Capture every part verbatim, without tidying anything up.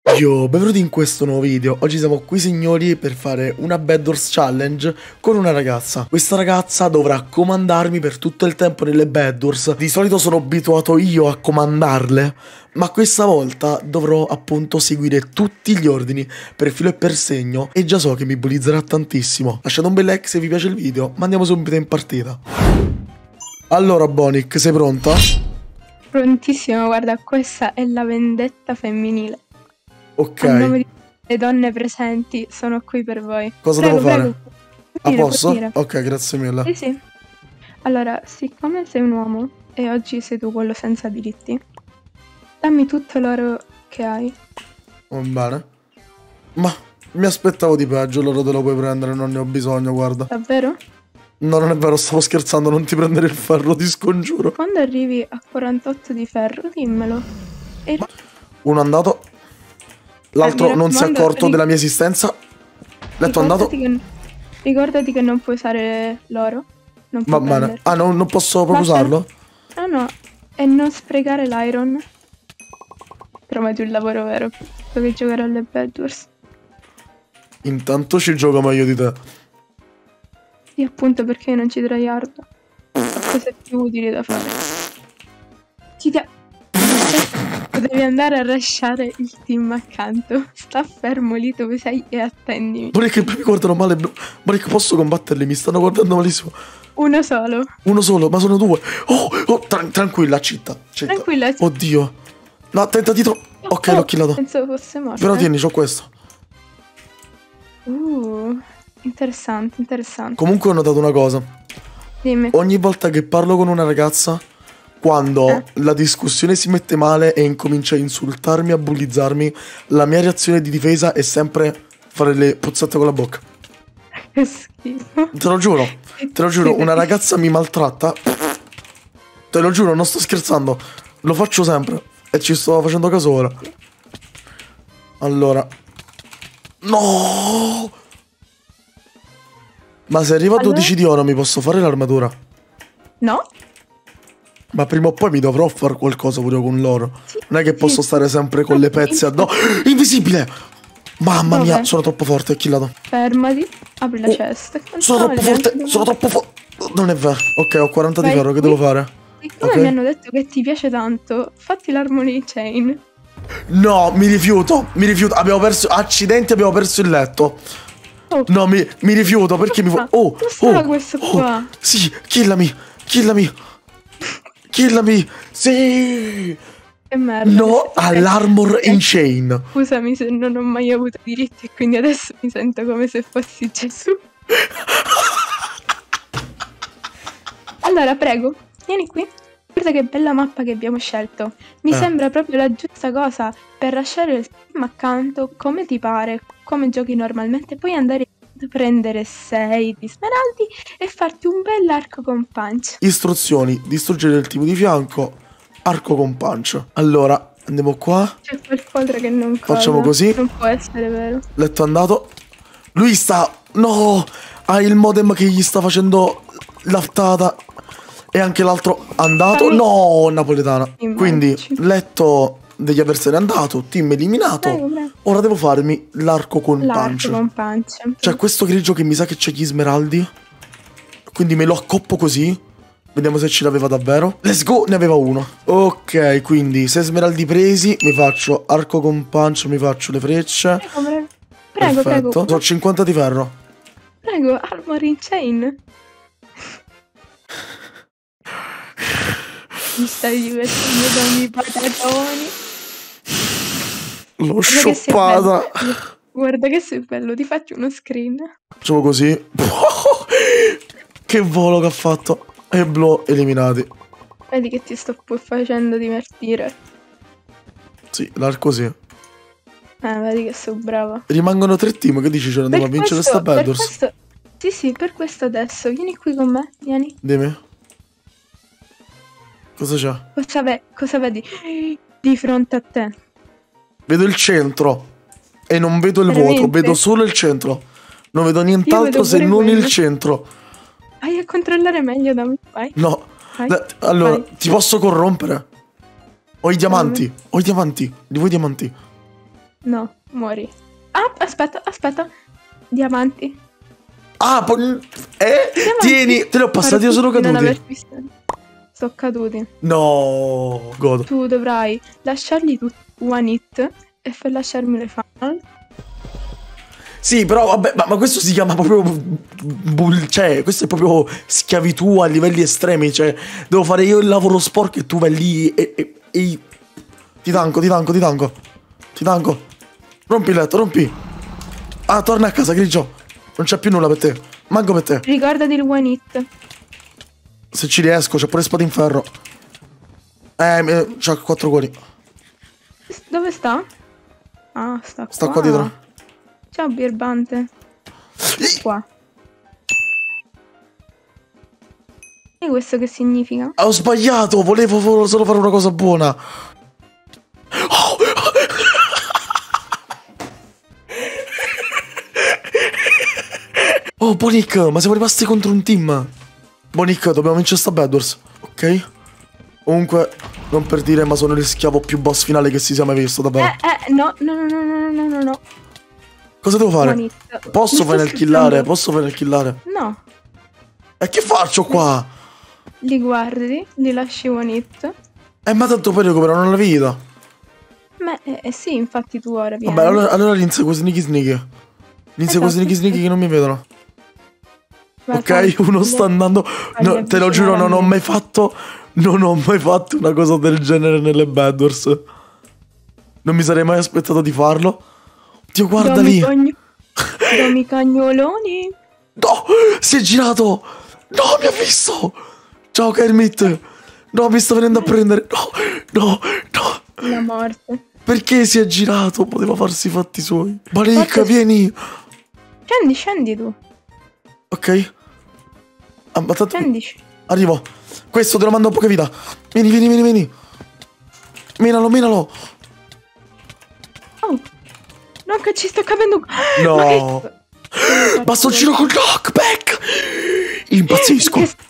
Yo, benvenuti in questo nuovo video. Oggi siamo qui signori per fare una Bedwars Challenge con una ragazza. Questa ragazza dovrà comandarmi per tutto il tempo nelle Bedwars. Di solito sono abituato io a comandarle, ma questa volta dovrò appunto seguire tutti gli ordini per filo e per segno e già so che mi bullizzerà tantissimo. Lasciate un bel like se vi piace il video, ma andiamo subito in partita. Allora Bonic, sei pronta? Prontissimo, guarda, questa è la vendetta femminile. Ok. A nome di le donne presenti, sono qui per voi. Cosa Prego, devo fare? prego. A Venire, posto? venire. Ok, grazie mille. Sì, sì. Allora, siccome sei un uomo e oggi sei tu quello senza diritti, dammi tutto l'oro che hai. Va bene. Ma mi aspettavo di peggio, allora te lo puoi prendere, non ne ho bisogno, guarda. Davvero? No, non è vero, stavo scherzando, non ti prendere il ferro, ti scongiuro. Quando arrivi a quarantotto di ferro, dimmelo. E... Ma uno è andato, l'altro Eh, mi non si è raccomando, accorto ri- della mia esistenza. Letto è andato. Ricordati che... Ricordati che non puoi usare l'oro. Non Va puoi bene. prenderlo. Ah, no, non posso proprio Basta. usarlo? No, no, e non sprecare l'iron. Trovati un lavoro vero, dove giocare alle Bedwars. Intanto ci gioco meglio di te. Sì, appunto perché io non ci tryhard. Ho cose più utili da fare. Ti dia... Devi andare a lasciare il team accanto. Sta fermo lì dove sei e attendimi. Bonic, mi guardano male. Bonic, posso combatterli? Mi stanno guardando malissimo. Uno solo. Uno solo, ma sono due. Oh, oh tra- tranquilla, citta. citta. Tranquilla. Oddio. No, attenta dietro. Ok, Oh, l'ho killato. pensavo fosse morto. Però eh. tieni, c'ho questo. Uh, interessante, interessante. Comunque ho notato una cosa. Dimmi. Ogni volta che parlo con una ragazza, quando Eh. la discussione si mette male e incomincia a insultarmi, a bullizzarmi, la mia reazione di difesa è sempre fare le puzzette con la bocca. Che schifo. Te lo giuro, te lo giuro, una ragazza mi maltratta. Te lo giuro, non sto scherzando. Lo faccio sempre e ci sto facendo caso ora. Allora. No! Ma se arrivo a Allora? dodici di oro mi posso fare l'armatura? No? Ma prima o poi mi dovrò fare qualcosa pure con loro. Sì, Non è che sì, posso sì. stare sempre con le pezze addosso. Invisibile! Mamma Dove? mia, sono troppo forte, ho killato. Fermati, apri la Oh, cesta. Sono troppo Controlli forte, anche sono dove- troppo forte. Non è vero. Ok, ho quaranta di Vai ferro, che qui. devo fare? Siccome Ok. mi hanno detto che ti piace tanto, fatti l'harmony chain. No, mi rifiuto, mi rifiuto. Abbiamo perso, accidenti, abbiamo perso il letto. Oh, No, mi, mi rifiuto perché mi... fu- Oh, Cosa sarà oh, questo oh, qua? Sì, killami, killami. Killami, sì. Che merda. No Ok. all'armor in chain. Scusami se non ho mai avuto diritti e quindi adesso mi sento come se fossi Gesù. Allora, prego, vieni qui. Guarda che bella mappa che abbiamo scelto. Mi Eh. sembra proprio la giusta cosa per lasciare il team accanto come ti pare, come giochi normalmente, poi andare a prendere sei di smeraldi e farti un bel arco con punch. Istruzioni, distruggere il team di fianco, arco con punch. Allora, andiamo qua, C'è qualcosa che non colla. Facciamo così. Non può essere vero. letto andato. Lui sta... No, ha il modem che gli sta facendo l'aftata. E anche l'altro andato. Fammi- No, napoletana. Immagino. Quindi, letto degli avversari andato, team eliminato. Prego, prego. Ora devo farmi l'arco con punch. L'arco con punch. C'è questo grigio che mi sa che c'è gli smeraldi. Quindi me lo accoppo così. Vediamo se ce l'aveva davvero. Let's go, ne aveva uno. Ok, quindi sei smeraldi presi. Mi faccio arco con punch, mi faccio le frecce. Prego, prego. Prego, Perfetto. prego. Sono cinquanta di ferro. Prego, armor in chain. Mi stai divertendo con i patatoni. L'ho Guarda che sei scioppata. bello. Guarda che sei bello, ti faccio uno screen. Facciamo così. Che volo che ha fatto. E blu eliminati. Vedi che ti sto pure facendo divertire. Sì, l'arco sì. Eh, vedi che sono brava. Rimangono tre team. Che dici? Ce ne andiamo a Per vincere questo- sta per Bedwars? questo- Sì, sì, per questo adesso. Vieni qui con me, vieni. Dimmi. Cosa c'è? Cosa, ve- cosa vedi di fronte a te? Vedo il centro. E non vedo il Veramente? vuoto. Vedo solo il centro. Non vedo Io nient'altro vedo se pure non quello. il centro. Vai a controllare meglio da me, vai. No. Vai. Da- allora, vai. ti posso corrompere? Ho i diamanti. Ho i diamanti. Li vuoi diamanti? No, muori. Ah, aspetta, aspetta. Diamanti. Ah, po- eh? Diamanti. Tieni, te li ho passati, io sono Non caduti. aver visto. Sono caduti. No, godo. Tu dovrai lasciarli tutti one hit e fai lasciarmi le final. Sì, però vabbè, ma, ma questo si chiama proprio bull, cioè, questo è proprio schiavitù a livelli estremi, cioè, devo fare io il lavoro sporco e tu vai lì e, e, e... Ti tanco, ti tanco, ti tanco. Ti tanco. Rompi il letto, rompi. Ah, torna a casa, Grigio. Non c'è più nulla per te. Manco per te. Ricordati il one hit. Se ci riesco, c'ho pure spada in ferro. Eh, c'ha quattro cuori. Dove sta? Ah, sta qua. Sta qua dietro. Ciao, birbante. Qua. E questo che significa? Ho sbagliato, volevo solo fare una cosa buona. Oh. Oh, Bonic, ma siamo rimasti contro un team. Bonic, dobbiamo vincere sta Bedwars. Ok. Comunque, non per dire, ma sono il schiavo più boss finale che si sia mai visto, davvero. Eh, eh, no, no, no, no, no, no, no, no. Cosa devo fare? Bonic. Posso Mi fare sto il killare? scherzando. Posso fare il killare? No. E che faccio qua? Li guardi, li lasci one hit. Eh, ma tanto poi recuperano la vita. Ma eh, eh, sì, infatti tu ora vieni. Vabbè, allora, allora li inseguo sneaky sneaky. Li inseguo Esatto. sneaky sneaky che non mi vedono. Vai, Ok, fai- uno sta andando. No, te lo giuro, non ho mai fatto. Non ho mai fatto una cosa del genere nelle Bedwars. Non mi sarei mai aspettato di farlo. Dio, guarda Domi lì. cagno- Domi cagnoloni. No, si è girato. No, mi ha visto. Ciao, Kermit. No, mi sta venendo a prendere. No, no, no. La morte. Perché si è girato? Poteva farsi i fatti suoi. Baric, Forse- vieni. Scendi, scendi tu. Ok. Ah, ma tanto- Scendi. Arrivo. Questo te lo mando a poca vita. Vieni, vieni, vieni, vieni. Menalo, menalo. Oh. Non che ci sto capendo. No. Ma che- Bastoncino con knockback. Impazzisco. Che-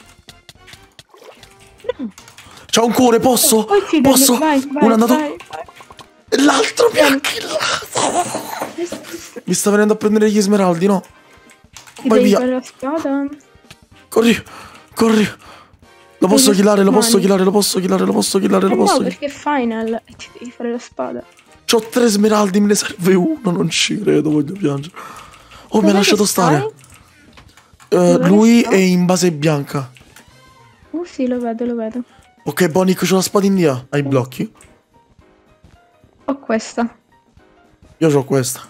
C'ho un cuore, posso? Poi chiudimi, Posso? vai, vai, Uno è andato. vai, vai. L'altro mi ha killato. Mi sta venendo a prendere gli smeraldi, no? Ti Vai devi via. fare la spada. Corri, corri. Lo posso Devi killare, lo posso mani. killare, lo posso killare, lo posso killare, Eh lo no, posso killare. perché è final e ti devi fare la spada. C'ho tre smeraldi, me ne serve uno, non ci credo, voglio piangere. Oh, mi Dov'è ha lasciato che stare. stai? Eh, Dove lui sta? è in base bianca. Oh sì, lo vedo, lo vedo. Ok, Bonic, c'ho la spada in via. Hai blocchi? Ho questa. Io c'ho questa.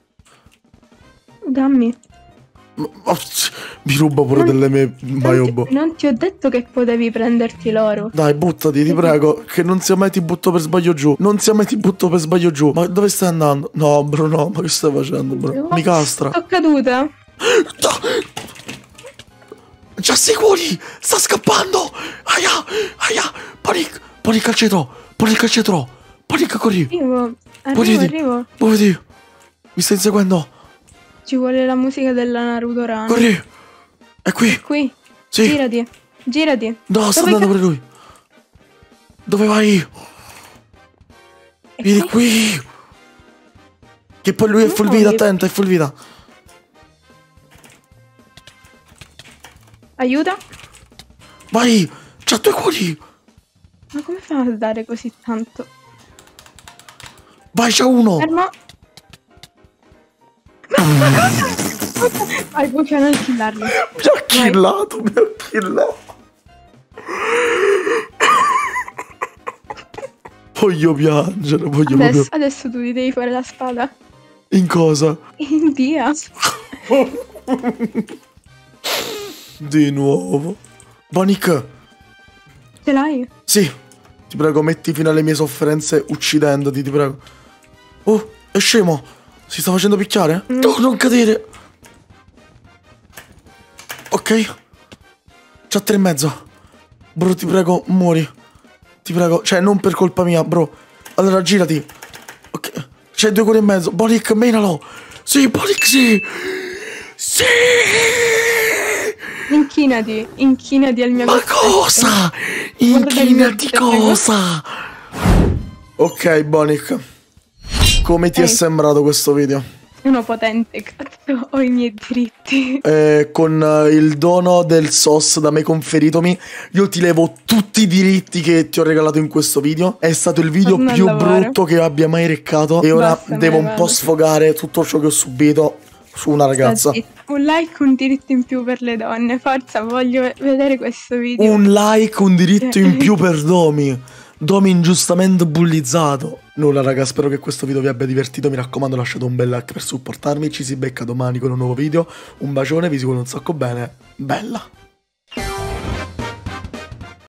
Dammi. Ma- ma- Mi ruba pure Non- delle mie Non Bayobo. ti, non ti ho detto che potevi prenderti l'oro. Dai, buttati, ti prego. Che non sia mai ti butto per sbaglio giù. Non sia mai ti butto per sbaglio giù. Ma dove stai andando? No, bro, no. Ma che stai facendo, bro? Mi castra. Sto caduta. No! Già sicuri! Sta scappando! Aia! Aia! Bonic! Bonic al cetro! Bonic al cetro! Bonic, corri! Arrivo, arrivo, Muoviti. arrivo. Muoviti! Mi stai inseguendo! Ci vuole la musica della Naruto Run. Corri! È qui! Qui. Sì! Girati. Girati. No, sta Dove andando ca- pure lui! Dove vai? È Vieni qui? qui! Che poi lui è No, full vita, io- attento, è full vita! Aiuta. Vai! C'ha due cuori! Ma come fa a dare così tanto? Vai, c'ha uno! Fermo. Vai, puoi non killarlo. Mi ha killato, mi ha killato! Voglio piangere, voglio Adesso, proprio... adesso tu ti devi fare la spada. In cosa? In via. Di nuovo. Bonic, Ce l'hai? sì, ti prego, metti fine alle mie sofferenze uccidendoti, ti prego. Oh, è scemo. Si sta facendo picchiare? Mm. No, non cadere. Ok. C'ha tre e mezzo. Bro, ti prego, muori. Ti prego, cioè, non per colpa mia, bro. Allora, girati. Ok. C'hai due cuori e mezzo. Bonic, menalo. Sì, Bonic, sì. Sì. Inchinati. Inchinati al mio Ma amico. cosa? il mio Inchinati prego. cosa? Ok, Bonic. come ti è Eh. sembrato questo video? Sono potente, cazzo, ho i miei diritti. Eh, con eh, il dono del S O S da me conferitomi, io ti levo tutti i diritti che ti ho regalato in questo video. È stato il video Torna al più lavoro. brutto che abbia mai reccato. E ora Basta, me devo ne un vado. po' sfogare tutto ciò che ho subito su una ragazza. Sta zitta. Un like, un diritto in più per le donne. Forza, voglio vedere questo video. Un like, un diritto in più per Domi. Domi ingiustamente bullizzato. Nulla raga, spero che questo video vi abbia divertito. Mi raccomando, lasciate un bel like per supportarmi. Ci si becca domani con un nuovo video. Un bacione, vi si vuole un sacco bene. Bella.